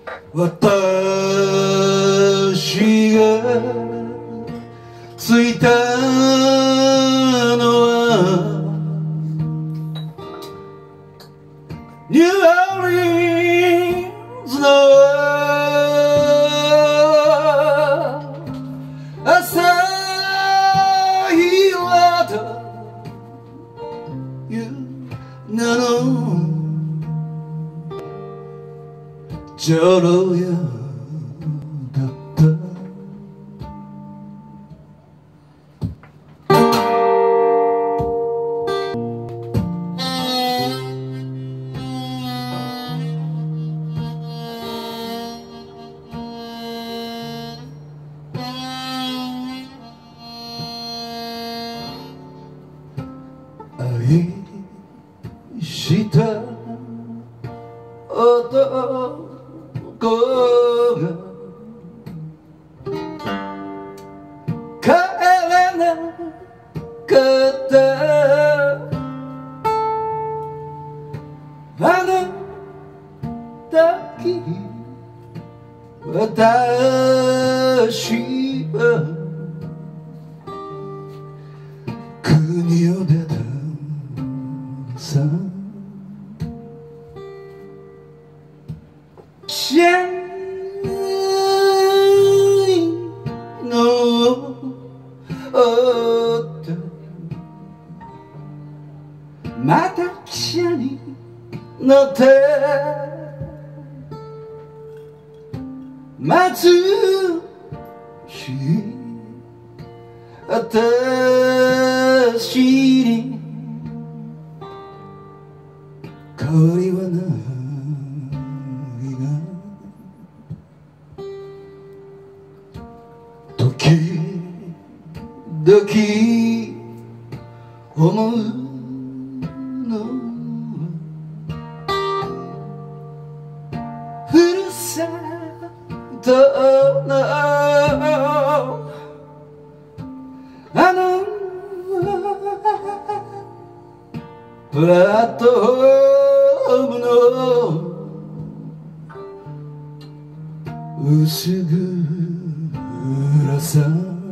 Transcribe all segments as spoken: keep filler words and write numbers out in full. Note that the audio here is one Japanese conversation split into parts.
私がついたのはニューオーリンズの朝日はという名の女郎屋だった愛した男が帰らなかったあの時私は国を出たさシャイの夫また汽車に乗って待つし私に変わりはないが時々思うのふるさとのあのプラットフォームの薄暗さ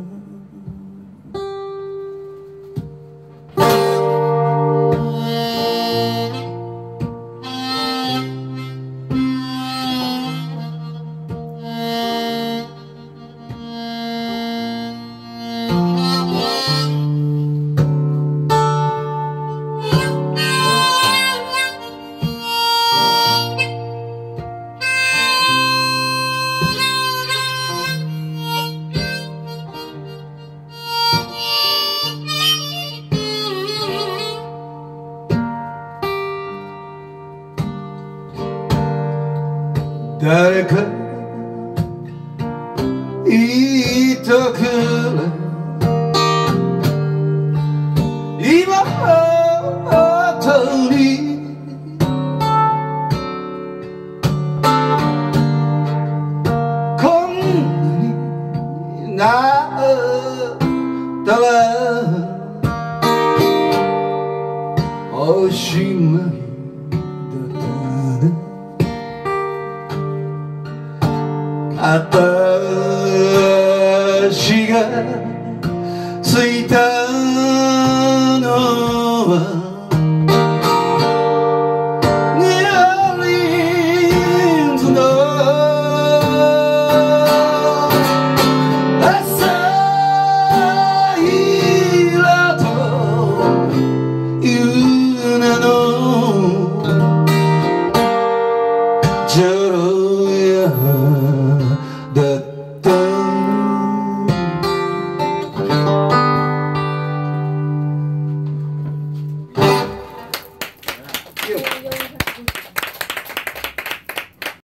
誰か言いたくない今あたりこんなになったらおしまい私がついたのは